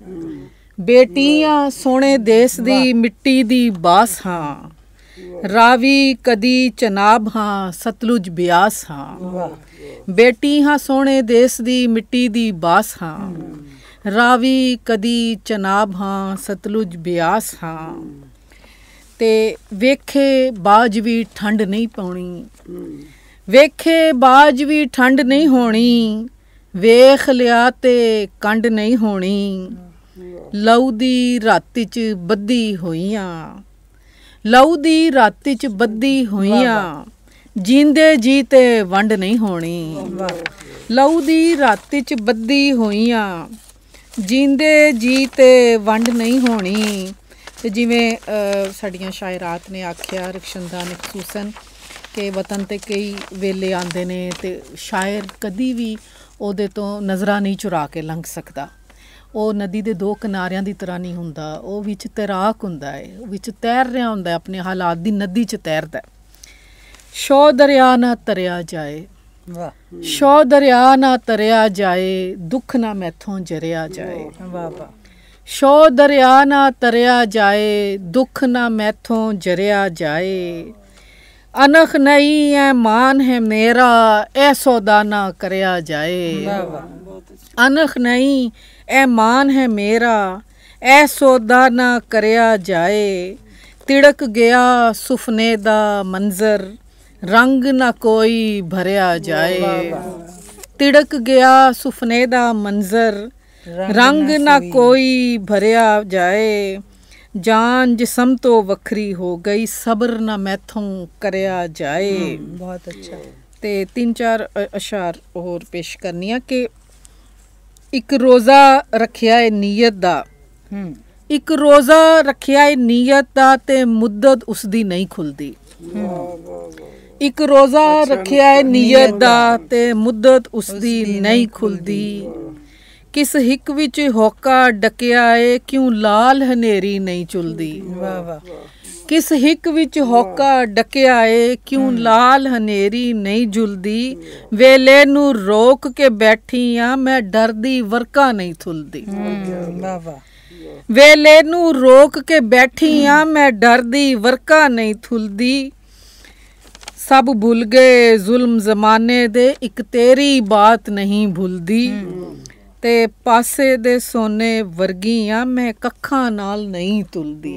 ਬੇਟੀਆਂ ਸੋਹਣੇ ਦੇਸ ਦੀ ਮਿੱਟੀ ਦੀ ਬਾਸ ਹਾਂ। ਰਾਵੀ ਕਦੀ ਚਨਾਬ ਹਾਂ ਸਤਲੁਜ ਬਿਆਸ ਹਾਂ। ਬੇਟੀ ਹਾਂ ਸੋਹਣੇ ਦੇਸ ਦੀ ਮਿੱਟੀ ਦੀ ਬਾਸ ਹਾਂ। ਰਾਵੀ ਕਦੀ ਚਨਾਬ ਹਾਂ ਸਤਲੁਜ ਬਿਆਸ ਹਾਂ। ਤੇ ਵੇਖੇ ਬਾਜ ਵੀ ਠੰਡ ਨਹੀਂ ਪਾਉਣੀ। ਵੇਖੇ ਬਾਜ ਵੀ ਠੰਡ ਨਹੀਂ ਹੋਣੀ। ਵੇਖ ਲਿਆ ਤੇ ਕੰਡ ਨਹੀਂ ਹੋਣੀ। ਲਹੂ ਦੀ ਰਾਤ 'ਚ ਬੱਧੀ ਹੋਈਆਂ। ਲਹੂ ਦੀ ਰਾਤ 'ਚ ਬੱਧੀ ਹੋਈਆਂ। ਜੀਂਦੇ ਜੀ ਤੇ ਵੰਡ ਨਹੀਂ ਹੋਣੀ। ਲਹੂ ਦੀ ਰਾਤ 'ਚ ਬੱਧੀ ਹੋਈਆਂ। ਜੀਂਦੇ ਜੀ ਤੇ ਵੰਡ ਨਹੀਂ ਹੋਣੀ। ਤੇ ਜਿਵੇਂ ਸਾਡੀਆਂ ਸ਼ਾਇਰਾਤ ਨੇ ਆਖਿਆ ਰਖਸ਼ੰਦਾ ਨੇ ਖਸੂਸਨ ਕਿ ਵਤਨ 'ਤੇ ਕਈ ਵੇਲੇ ਆਉਂਦੇ ਨੇ ਤੇ ਸ਼ਾਇਰ ਕਦੀ ਵੀ ਉਹਦੇ ਤੋਂ ਨਜ਼ਰਾਂ ਨਹੀਂ ਚੁਰਾ ਕੇ ਲੰਘ ਸਕਦਾ। ਉਹ ਨਦੀ ਦੇ ਦੋ ਕਿਨਾਰਿਆਂ ਦੀ ਤਰ੍ਹਾਂ ਨਹੀਂ ਹੁੰਦਾ। ਉਹ ਵਿੱਚ ਤੈਰਾਕ ਹੁੰਦਾ ਹੈ, ਉਹ ਵਿੱਚ ਤੈਰ ਰਿਹਾ ਹੁੰਦਾ, ਆਪਣੇ ਹਾਲਾਤ ਦੀ ਨਦੀ 'ਚ ਤੈਰਦਾ। ਸ਼ੋ ਦਰਿਆ ਨਾ ਤਰਿਆ ਜਾਏ। ਸ਼ੋ ਦਰਿਆ ਨਾ ਤਰਿਆ ਜਾਏ। ਦੁੱਖ ਨਾ ਮੈਥੋਂ ਜਰਿਆ ਜਾਏ। ਸ਼ੋ ਦਰਿਆ ਨਾ ਤਰਿਆ ਜਾਏ। ਦੁੱਖ ਨਾ ਮੈਥੋਂ ਜਰਿਆ ਜਾਏ। ਅਨਖ ਨਹੀਂ ਐ ਮਾਨ ਹੈ ਮੇਰਾ ਐ ਸੌਦਾ ਨਾ ਕਰਿਆ ਜਾਏ। ਅਨਖ ਨਹੀਂ ਐ ਮਾਨ ਹੈ ਮੇਰਾ ਐ ਸੌਦਾ ਨਾ ਕਰਿਆ ਜਾਏ। ਤਿੜਕ ਗਿਆ ਸੁਫਨੇ ਦਾ ਮੰਜ਼ਰ ਰੰਗ ਨਾ ਕੋਈ ਭਰਿਆ ਜਾਏ। ਤਿੜਕ ਗਿਆ ਸੁਫਨੇ ਦਾ ਮੰਜ਼ਰ ਰੰਗ ਨਾ ਕੋਈ ਭਰਿਆ ਜਾਏ। जान जिस्म तो वखरी हो गई सब्र ना मैथों करया जाए। बहुत अच्छा। ते 3-4 अशार होर पेश करनियां कि एक रोज़ा रखिया है नीयत दा, एक रोज़ा रखिया है नीयत दा ते मुद्दत उसदी नहीं खुलदी। एक रोज़ा रखिया है नीयत दा ते मुद्दत उसदी नहीं खुलदी। किस हिक विच होका डकिया है क्यों लाल हनेरी नहीं चुलदी। वाह वाह। किस हिक विच होका डकिया है क्यों लाल हनेरी नहीं जुलदी। वेले नू रोक के बैठी आ मैं डरदी वरका नहीं थुलदी। वाह वाह। वेले नू रोक के बैठी आ मैं डरदी वरका नहीं थुलदी। सब भूल गए जुल्म जमाने दे एक तेरी बात नहीं भूलदी। ते पासे दे सोने वर्गी आ मैं कखा नाल नहीं तुलदी।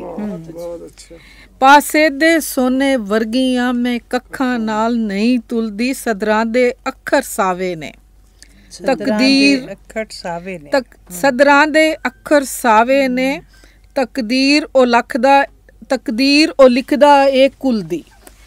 पासे दे सोने वर्गी आ मैं कखा नाल नहीं तुलदी। सदरां दे अखर सावे ने तकदीर अखर सावे ने सदरां दे अखर सावे ने तकदीर ओ लखदा तकदीर ओ लिखदा ए कुल दी।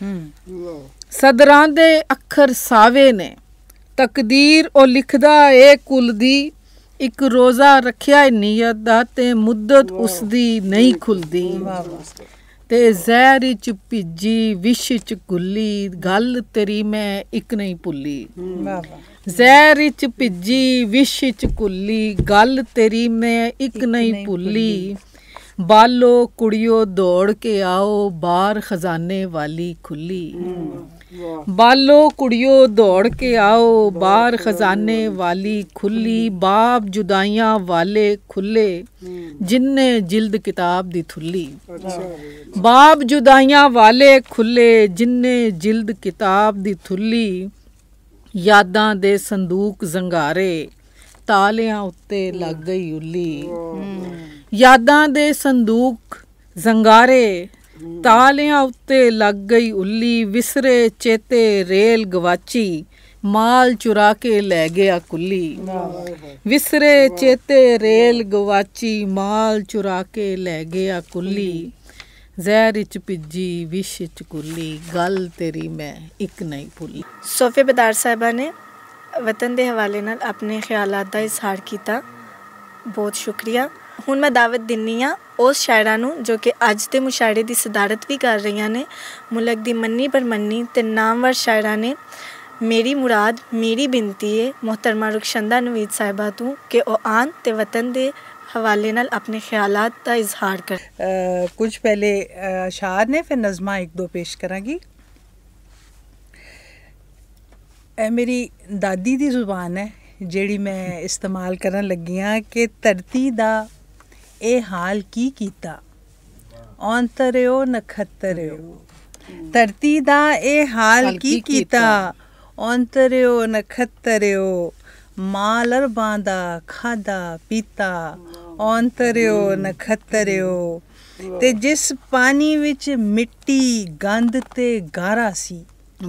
सदरां दे अखर सावे ने तकदीर ओ लिखदा ए कुल दी। एक रोज़ा रखिया नीयत दा ते मुद्दत उसदी नहीं खुलदी। ते जहर च भिजी विश च गुल्ली गल तेरी मैं इक नहीं भुल्ली। जहर च भिजी विश च गुल्ली गल तेरी मैं इक नहीं भुल्ली। बालो कुड़ियो दौड़ के आओ बार खजाने वाली खुली। बालो कुड़ियो दौड़ के आओ बार खजाने वाली खुली। बाब जुदाइयां वाले खुले जिन्ने जिल्द किताब दी थुल्ली। बाब जुदाइयां वाले खुले जिन्ने जिल्द किताब दी थुल्ली। यादां दे संदूक जंगारे तालियां उत्ते लग गई उल्ली। यादां दे संदूक जंगारे तालियां उत्ते लग गई उल्ली। विसरे चेते रेल गवाची माल चुरा के लै गया कुल्ली। विसरे चेते रेल गवाची माल चुरा के लै गया कुल्ली। जहर च भिजी विश च कुल्ली गल तेरी मैं इक नहीं भुल्ली। सोफिया बदार साहिबा ने वतन के हवाले नाल अपने ख्यालात का इजहार किया। बहुत शुक्रिया। हुण मैं दावत दिन्नी हाँ उस शायरा नूं जो कि अज दे मुशायरे की सदारत भी कर रही ने। मुल्क दी मन्नी पर मन्नी ते नामवर शायरा ने मेरी मुराद मेरी बिनती है मोहतरमा रुखशंदा नवीद साहिबा तू कि वह आन ते वतन दे हवाले नाल अपने ख्यालात का इजहार कर। कुछ पहले अशार ने फिर नज़मा 1-2 पेश करांगी। मेरी दादी दी जुबान है जेड़ी मैं इस्तेमाल करन लगी हाँ कि धरती दा ए हाल की कीता औंतरियो नखत्तरियो। धरती दा ए हाल की कीता औंतरियो नखत्तरियो। माल अरबां दा खादा पीता औंतरियो नखत्तरियो। ते जिस पानी विच मिट्टी गंद ते गारा सी।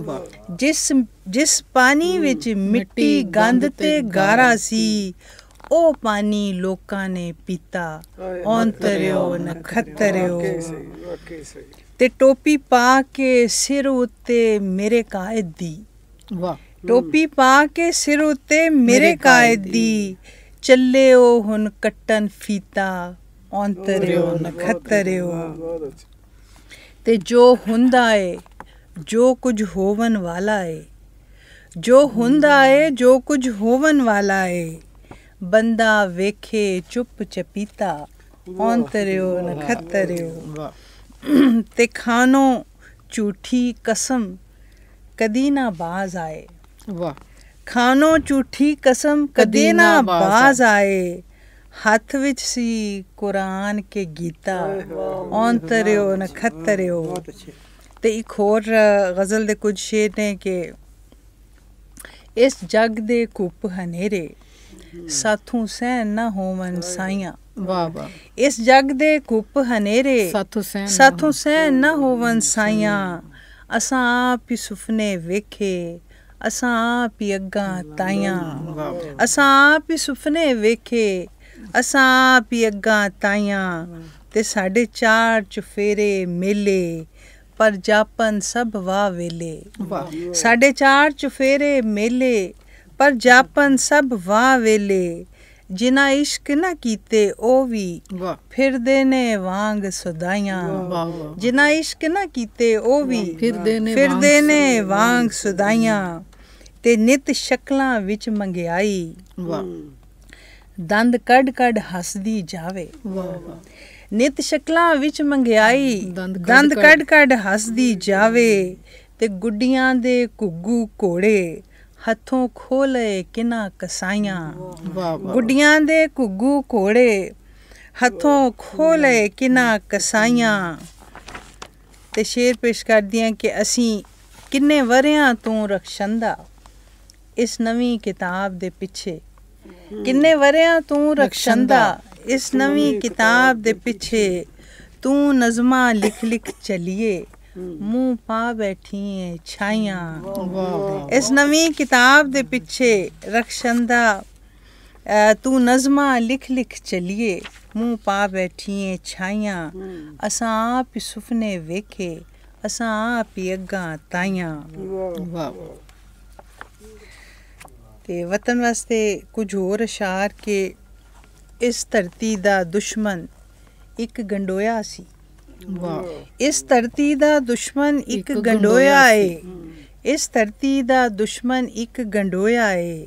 जिस पानी विच मिट्टी गंद ते गारा सी ओ पानी लोकां ने पीता औंतरियो नखत्तरियो। ते टोपी पा के सिर उत्ते मेरे कायद दी। टोपी पा के सिर उत्ते मेरे कायद दी। चले ओ हुन कट्टन फीता औंतरियो नखत्तरियो। ते जो हुंदा है जो कुछ होवन वाला है। जो हुंदा है जो कुछ होवन वाला है। बंदा वेखे चुप चपीता औंतरियो नखत्तरियो। ते खानो झूठी कसम कदी ना बाज आए। खानो झूठी कसम कदी ना बाज आए। हथ विच सी कुरान के गीता औंतरियो नखत्तरियो। ते एक होर गज़ल दे कुछ शेर ने कि इस जग दे कुप हनेरे साथों सहन ना होवन साइयां। इस जग दे कुप हनेरे साथों सहन ना होवन साइयां। असां आप ही सुफने वेखे असां आप ही अग्गां ताइयां। असां आप ही सुफने वेखे असां आप ही अग्गां ताइयां। ਤੇ ਸਾਡੇ ਚਾਰ ਚੁਫੇਰੇ ਮੇਲੇ ਪਰ ਜਾਪਨ ਸਭ ਵਾਹ ਵੇਲੇ। ਸਾਡੇ ਚਾਰ ਚੁਫੇਰੇ ਮੇਲੇ ਪਰ ਜਾਪਨ ਸਭ ਵਾਹ ਵੇਲੇ। ਜਿਨ੍ਹਾਂ ਇਸ਼ਕ ਨਾ ਕੀਤੇ ਉਹ ਵੀ ਫਿਰਦੇ ਨੇ ਵਾਂਗ ਸੁਦਾਈਆਂ। ਜਿਨ੍ਹਾਂ ਇਸ਼ਕ ਨਾ ਕੀਤੇ ਉਹ ਵੀ ਫਿਰਦੇ ਨੇ ਵਾਂਗ ਸੁਦਾਈਆਂ। ਤੇ ਨਿਤ ਸ਼ਕਲਾਂ ਵਿੱਚ ਮੰਗਿਆਈ ਦੰਦ ਕੱਢ ਕੱਢ ਹੱਸਦੀ ਜਾਵੇ। ਨਿਤ ਸ਼ਕਲਾਂ ਵਿੱਚ ਮੰਗਿਆਈ ਦੰਦ ਕੱਢ ਕੱਢ ਹੱਸਦੀ ਜਾਵੇ। ਤੇ ਗੁੱਡੀਆਂ ਦੇ ਘੁੱਗੂ ਘੋੜੇ ਹੱਥੋਂ ਖੋਲੇ ਕਿਨਾ ਕਸਾਈਆਂ। ਗੁੱਡੀਆਂ ਦੇ ਘੁੱਗੂ ਘੋੜੇ ਹੱਥੋਂ ਖੋਲੇ ਕਿਨਾ ਕਸਾਈਆਂ। ਤੇ ਸ਼ੇਰ ਪੇਸ਼ ਕਰਦੀਆਂ ਕਿ ਅਸੀਂ ਕਿੰਨੇ ਵਰਿਆਂ ਤੋਂ ਰਖਸ਼ੰਦਾ ਇਸ ਨਵੀਂ ਕਿਤਾਬ ਦੇ ਪਿੱਛੇ। ਕਿੰਨੇ ਵਰਿਆਂ ਤੋਂ ਰਖਸ਼ੰਦਾ ਇਸ ਨਵੀਂ ਕਿਤਾਬ ਦੇ ਪਿੱਛੇ। ਤੂੰ ਨਜ਼ਮਾਂ ਲਿਖ ਲਿਖ ਚਲੀਏ ਮੂੰਹ ਪਾ ਬੈਠੀ ਏ ਛਾਈਆਂ। ਇਸ ਨਵੀਂ ਕਿਤਾਬ ਦੇ ਪਿੱਛੇ ਰਖਸ਼ੰਦਾ ਤੂੰ ਨਜ਼ਮਾਂ ਲਿਖ ਲਿਖ ਚਲੀਏ ਮੂੰਹ ਪਾ ਬੈਠੀ ਏ ਛਾਈਆਂ। ਅਸਾਂ ਆਪ ਹੀ ਸੁਪਨੇ ਵੇਖੇ ਅਸਾਂ ਆਪ ਹੀ ਅੱਗਾਂ ਤਾਈਆਂ। ਤੇ ਵਤਨ ਵਾਸਤੇ ਕੁਝ ਹੋਰ ਅਸ਼ਾਰ ਕਿ ਇਸ ਧਰਤੀ ਦਾ ਦੁਸ਼ਮਨ ਇੱਕ ਗੰਡੋਇਆ ਸੀ। ਇਸ ਧਰਤੀ ਦਾ ਦੁਸ਼ਮਨ ਇੱਕ ਗੰਡੋਇਆ ਏ। ਇਸ ਧਰਤੀ ਦਾ ਦੁਸ਼ਮਨ ਇੱਕ ਗੰਡੋਇਆ ਏ।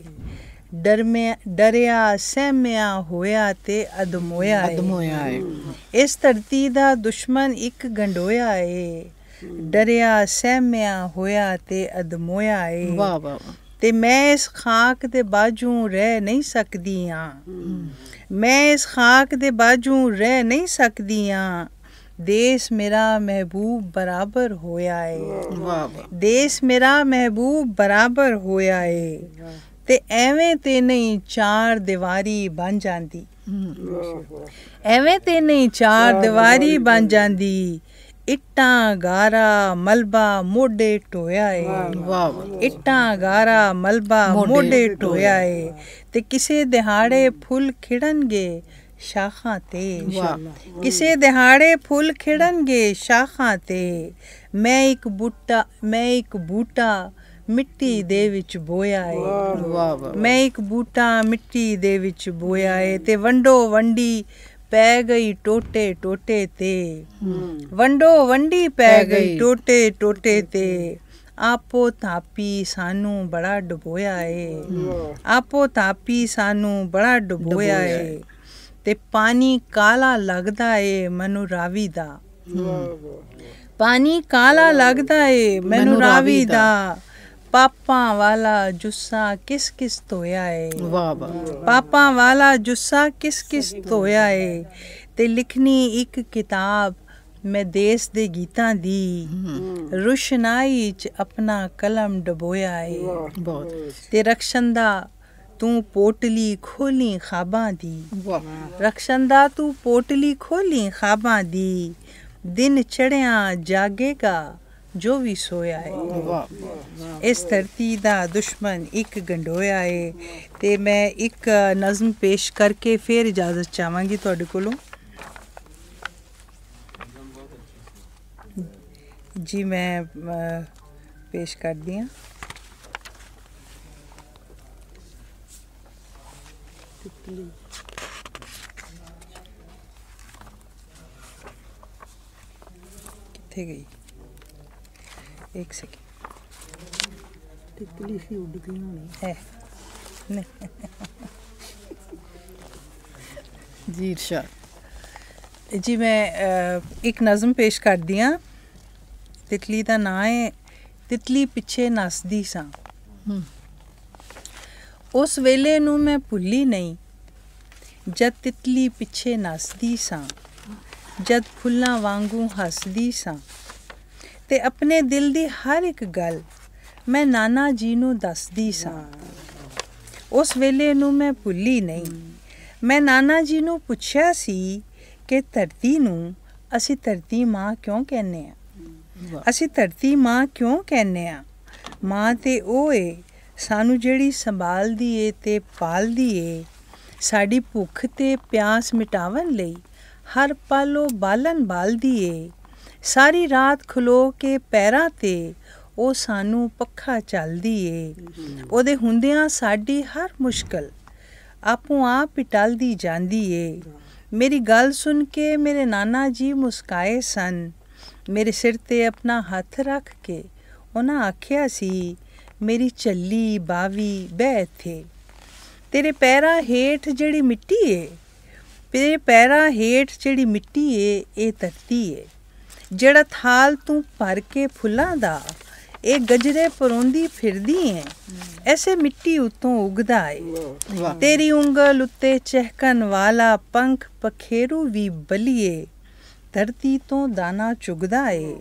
ਡਰਿਆ ਸਹਿਮਿਆ ਹੋਇਆ ਤੇ ਅਦਮੋਇਆ ਏ। ਇਸ ਧਰਤੀ ਦਾ ਦੁਸ਼ਮਨ ਇੱਕ ਗੰਡੋਇਆ ਏ। ਡਰਿਆ ਸਹਿਮਿਆ ਹੋਇਆ ਤੇ ਅਦਮੋਇਆ ਏ। ਤੇ ਮੈਂ ਇਸ ਖਾਕ ਦੇ ਬਾਝੋਂ ਰਹਿ ਨਹੀਂ ਸਕਦੀ ਆਂ। ਮੈਂ ਇਸ ਖਾਕ ਦੇ ਬਾਝੋਂ ਰਹਿ ਨਹੀਂ ਸਕਦੀ ਆਂ। ਦੇਸ਼ ਮੇਰਾ ਮਹਿਬੂਬ ਬਰਾਬਰ ਹੋਇਆ ਏ। ਦੇਸ਼ ਮੇਰਾ ਮਹਿਬੂਬ ਬਰਾਬਰ ਹੋਇਆ ਏ। ਤੇ ਐਵੇਂ ਤੇ ਨਹੀਂ ਚਾਰ ਦੀਵਾਰੀ ਬਣ ਜਾਂਦੀ। ਐਵੇਂ ਤੇ ਨਹੀਂ ਚਾਰ ਦੀਵਾਰੀ ਬਣ ਜਾਂਦੀ। ਇੱਟਾਂ ਗਾਰਾ ਮਲਬਾ ਮੋਢੇ ਢੋਇਆ ਏ। ਇੱਟਾਂ ਗਾਰਾ ਮਲਬਾ ਮੋਢੇ ਢੋਇਆ ਏ। ਤੇ ਕਿਸੇ ਦਿਹਾੜੇ ਫੁੱਲ ਖਿੜਨਗੇ ਸ਼ਾਖਾਂ ਤੇ। ਕਿਸੇ ਦਿਹਾੜੇ ਫੁੱਲ ਖਿੜਨਗੇ ਸ਼ਾਖਾਂ ਤੇ। ਮੈਂ ਇੱਕ ਬੂਟਾ ਮਿੱਟੀ ਦੇ ਵਿੱਚ ਬੋਇਆ ਏ। ਮੈਂ ਇੱਕ ਬੂਟਾ ਮਿੱਟੀ ਦੇ ਵਿੱਚ ਬੋਇਆ ਏ। ਤੇ ਵੰਡੋ ਵੰਡੀ ਪੈ ਗਈ ਟੋਟੇ ਟੋਟੇ ਤੇ। ਵੰਡੋ ਵੰਡੀ ਪੈ ਗਈ ਟੋਟੇ ਟੋਟੇ ਤੇ। ਆਪੋ ਥਾਪੀ ਸਾਨੂੰ ਬੜਾ ਡੁਬੋਇਆ ਏ। ਆਪੋ ਥਾਪੀ ਸਾਨੂੰ ਬੜਾ ਡੁਬੋਇਆ ਏ। ਤੇ ਪਾਣੀ ਕਾਲਾ ਲੱਗਦਾ ਏ ਮੈਨੂੰ ਰਾਵੀ ਦਾ। ਪਾਣੀ ਕਾਲਾ ਲੱਗਦਾ ਏ ਮੈਨੂੰ ਰਾਵੀ ਦਾ। ਪਾਪਾਂ ਵਾਲਾ ਜੁੱਸਾ ਕਿਸ ਕਿਸ ਧੋਇਆ ਏ। ਪਾਪਾਂ ਵਾਲਾ ਜੁੱਸਾ ਕਿਸ ਕਿਸ ਧੋਇਆ ਏ। ਤੇ ਲਿਖਣੀ ਇੱਕ ਕਿਤਾਬ ਮੈਂ ਦੇਸ ਦੇ ਗੀਤਾਂ ਦੀ। ਰੁਸ਼ਨਾਈ 'ਚ ਆਪਣਾ ਕਲਮ ਡਬੋਇਆ ਏ। ਤੇ ਰਖਸ਼ੰਦਾ ਤੂੰ ਪੋਟਲੀ ਖੋਲੀ ਖਾਬਾਂ ਦੀ। ਰਖਸ਼ੰਦਾ ਤੂੰ ਪੋਟਲੀ ਖੋਲੀ ਖਾਬਾਂ ਦੀ। ਦਿਨ ਚੜਿਆ ਜਾਗੇਗਾ ਜੋ ਵੀ ਸੋਇਆ ਏ। ਇਸ ਧਰਤੀ ਦਾ ਦੁਸ਼ਮਨ ਇੱਕ ਗੰਡੋਇਆ ਏ। ਤੇ ਮੈਂ ਇੱਕ ਨਜ਼ਮ ਪੇਸ਼ ਕਰਕੇ ਫਿਰ ਇਜਾਜ਼ਤ ਚਾਹਾਂਗੀ ਤੁਹਾਡੇ ਕੋਲੋਂ। ਜੀ ਮੈਂ ਪੇਸ਼ ਕਰਦੀ ਹਾਂ। ਕਿੱਥੇ ਗਈ? एक सेकेंड। तितली सी उड़ गई होनी है। जी इरशाद। जी मैं एक नज़म पेश करदी हाँ। तितली दा नां है तितली पिछे नसदी सां। उस वेले नूं मैं भुल्ली नहीं जद तितली पिछे नसदी सां। जद फुल्लां वांगू हसदी सां। ਤੇ ਆਪਣੇ ਦਿਲ ਦੀ ਹਰ ਇੱਕ ਗੱਲ ਮੈਂ ਨਾਨਾ ਜੀ ਨੂੰ ਦੱਸਦੀ ਸਾਂ। ਉਸ ਵੇਲੇ ਨੂੰ ਮੈਂ ਭੁੱਲੀ ਨਹੀਂ। ਮੈਂ ਨਾਨਾ ਜੀ ਨੂੰ ਪੁੱਛਿਆ ਸੀ ਕਿ ਧਰਤੀ ਨੂੰ ਅਸੀਂ ਧਰਤੀ ਮਾਂ ਕਿਉਂ ਕਹਿੰਦੇ ਆ। ਅਸੀਂ ਧਰਤੀ ਮਾਂ ਕਿਉਂ ਕਹਿੰਦੇ ਆ। ਮਾਂ ਤੇ ਉਹ ਏ ਸਾਨੂੰ ਜਿਹੜੀ ਸੰਭਾਲਦੀ ਏ ਤੇ ਪਾਲਦੀ ਏ। ਸਾਡੀ ਭੁੱਖ ਤੇ ਪਿਆਸ ਮਿਟਾਉਣ ਲਈ ਹਰ ਪਾਲੋ ਬਾਲਨ ਬਾਲਦੀ ਏ। ਸਾਰੀ ਰਾਤ ਖਲੋ ਕੇ ਪੈਰਾਂ 'ਤੇ ਉਹ ਸਾਨੂੰ ਪੱਖਾ ਚੱਲਦੀ ਏ। ਉਹਦੇ ਹੁੰਦਿਆਂ ਸਾਡੀ ਹਰ ਮੁਸ਼ਕਲ ਆਪੋ ਆਪ ਹੀ ਟਲਦੀ ਜਾਂਦੀ ਏ। ਮੇਰੀ ਗੱਲ ਸੁਣ ਕੇ ਮੇਰੇ ਨਾਨਾ ਜੀ ਮੁਸਕਾਏ ਸਨ। ਮੇਰੇ ਸਿਰ 'ਤੇ ਆਪਣਾ ਹੱਥ ਰੱਖ ਕੇ ਉਹਨਾਂ ਆਖਿਆ ਸੀ, ਮੇਰੀ ਝੱਲੀ ਬਾਵੀ ਬਹਿ ਇੱਥੇ। ਤੇਰੇ ਪੈਰਾਂ ਹੇਠ ਜਿਹੜੀ ਮਿੱਟੀ ਏ, ਤੇਰੇ ਪੈਰਾਂ ਹੇਠ ਜਿਹੜੀ ਮਿੱਟੀ ਏ ਇਹ ਧਰਤੀ ਏ। ਜਿਹੜਾ ਥਾਲ ਤੂੰ ਭਰ ਕੇ ਫੁੱਲਾਂ ਦਾ ਇਹ ਗਜਰੇ ਪਰੋਂਦੀ ਫਿਰਦੀ ਏ, ਐਸੇ ਮਿੱਟੀ ਉੱਤੋਂ ਉਗਦਾ ਏ। ਤੇਰੀ ਉਂਗਲ ਉੱਤੇ ਚਹਿਕਣ ਵਾਲਾ ਪੰਖ ਪਖੇਰੂ ਵੀ ਬਲੀਏ, ਧਰਤੀ ਤੋਂ ਦਾਣਾ ਚੁਗਦਾ ਏ।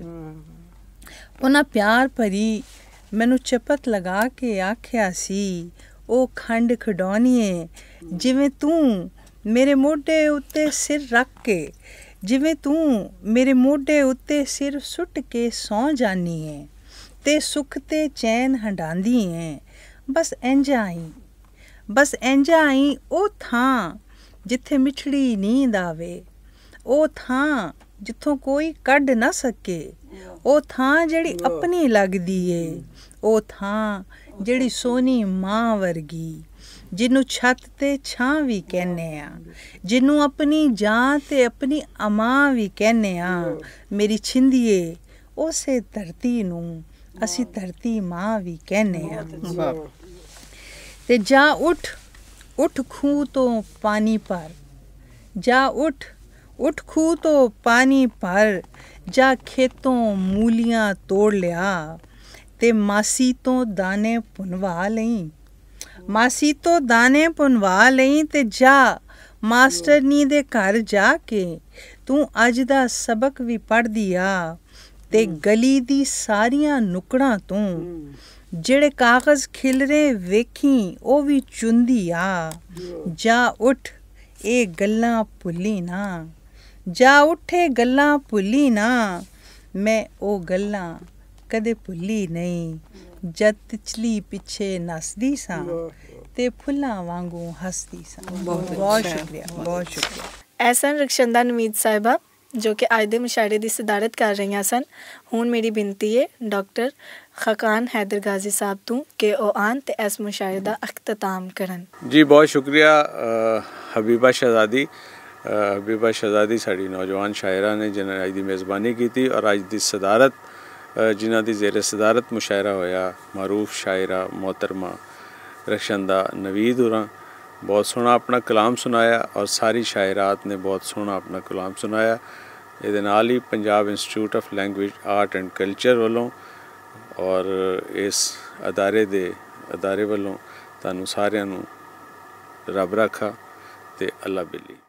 ਉਹਨਾਂ ਪਿਆਰ ਭਰੀ ਮੈਨੂੰ ਚਪਤ ਲਗਾ ਕੇ ਆਖਿਆ ਸੀ, ਉਹ ਖੰਡ ਖਿਡੌਣੀਏ, ਜਿਵੇਂ ਤੂੰ ਮੇਰੇ ਮੋਢੇ ਉੱਤੇ ਸਿਰ ਰੱਖ ਕੇ, ਜਿਵੇਂ ਤੂੰ ਮੇਰੇ ਮੋਢੇ ਉੱਤੇ ਸਿਰ ਸੁੱਟ ਕੇ ਸੌਂ ਜਾਨੀ ਏ ਤੇ ਸੁੱਖ ਤੇ ਚੈਨ ਹੰਡਾਂਦੀ ਏ। ਬਸ ਇੰਝ ਆਈ, ਬਸ ਇੰਝ ਆਈ ਉਹ ਥਾਂ ਜਿੱਥੇ ਮਿੱਠੜੀ ਨੀਂਦ ਆਵੇ, ਉਹ ਥਾਂ ਜਿੱਥੋਂ ਕੋਈ ਕੱਢ ਨਾ ਸਕੇ, ਉਹ ਥਾਂ ਜਿਹੜੀ ਆਪਣੀ ਲੱਗਦੀ ਏ, ਉਹ ਥਾਂ ਜਿਹੜੀ ਸੋਹਣੀ ਮਾਂ ਵਰਗੀ, ਜਿਹਨੂੰ ਛੱਤ ਤੇ ਛਾਂ ਵੀ ਕਹਿੰਦੇ ਆ, ਜਿਹਨੂੰ ਆਪਣੀ ਜਾਨ ਤੇ ਆਪਣੀ ਅਮਾਂ ਵੀ ਕਹਿੰਦੇ ਆ। ਮੇਰੀ ਛਿੰਦੀਏ ਉਸੇ ਧਰਤੀ ਨੂੰ ਅਸੀਂ ਧਰਤੀ ਮਾਂ ਵੀ ਕਹਿੰਦੇ ਆ। ਤੇ ਜਾ ਉੱਠ, ਉੱਠ ਖੂਹ ਤੋਂ ਪਾਣੀ ਭਰ, ਜਾ ਉੱਠ, ਉੱਠ ਖੂਹ ਤੋਂ ਪਾਣੀ ਭਰ, ਜਾ ਖੇਤੋਂ ਮੂਲੀਆਂ ਤੋੜ ਲਿਆ ਤੇ ਮਾਸੀ ਤੋਂ ਦਾਣੇ ਪੁਨਵਾ ਲਈ, ਮਾਸੀ ਤੋਂ ਦਾਣੇ ਪੁਨਵਾ ਲਈ। ਤੇ ਜਾ ਮਾਸਟਰਨੀ ਦੇ ਘਰ ਜਾ ਕੇ ਤੂੰ ਅੱਜ ਦਾ ਸਬਕ ਵੀ ਪੜ੍ਹਦੀ ਆ ਤੇ ਗਲੀ ਦੀ ਸਾਰੀਆਂ ਨੁੱਕੜਾਂ ਤੋਂ ਜਿਹੜੇ ਕਾਗਜ਼ ਖਿਲਰੇ ਵੇਖੀ ਉਹ ਵੀ ਚੁੰਦੀ ਆ। ਜਾ ਉੱਠ ਇਹ ਗੱਲਾਂ ਭੁੱਲੀ ਨਾ, ਜਾ ਉੱਠੇ ਗੱਲਾਂ ਭੁੱਲੀ ਨਾ, ਮੈਂ ਉਹ ਗੱਲਾਂ ਕਦੇ ਭੁੱਲੀ ਨਹੀਂ, ਜਦ ਤਿਚਲੀ ਪਿੱਛੇ ਨੱਸਦੀ ਸਾਂ ਤੇ ਫੁੱਲਾਂ ਵਾਂਗੂ ਹੱਸਦੀ ਸਾਂ। ਬਹੁਤ ਬਹੁਤ ਸ਼ੁਕਰੀਆ, ਬਹੁਤ ਸ਼ੁਕਰੀਆ। ਐਸਨ ਰਖਸ਼ੰਦਾ ਨਵੀਦ ਸਾਹਿਬਾ ਜੋ ਕਿ ਅੱਜ ਦੇ ਮੁਸ਼ਾਇਰੇ ਦੀ ਸਦਾਰਤ ਕਰ ਰਹੀਆਂ ਸਨ। ਹੁਣ ਮੇਰੀ ਬੇਨਤੀ ਹੈ ਡਾਕਟਰ ਖਕਾਨ ਹੈਦਰ ਗਾਜ਼ੀ ਸਾਹਿਬ ਤੋਂ ਕਿ ਉਹ ਆਉਣ ਤੇ ਇਸ ਮੁਸ਼ਾਇਰੇ ਦਾ ਅਖਤਤਾਮ ਕਰਨ। ਜੀ ਬਹੁਤ ਸ਼ੁਕਰੀਆ ਹਬੀਬਾ ਸ਼ਹਜ਼ਾਦੀ। ਹਬੀਬਾ ਸ਼ਹਜ਼ਾਦੀ ਸਾਡੀ ਨੌਜਵਾਨ ਸ਼ਾਇਰਾ ਨੇ ਜਿਨ੍ਹਾਂ ਅੱਜ ਦੀ ਮੇਜ਼ਬਾਨੀ ਕੀਤੀ ਔਰ ਅੱਜ ਦੀ ਸਦਾਰਤ ਜਿਨ੍ਹਾਂ ਦੀ ਜ਼ੇਰ ਸਦਾਰਤ ਮੁਸ਼ਾਇਰਾ ਹੋਇਆ ਮਾਰੂਫ ਸ਼ਾਇਰਾ मोहतरमा रखशंदा नवीद होरां बहुत सोहना अपना कलाम सुनाया और सारी शायरात ने बहुत सोहना अपना कलाम सुनाया। ये नाल ही Punjab institute of language art and culture वालों और इस अदारे वालों तुहानूं सारिआं नूं रब रखा ते अल्लाह बेली।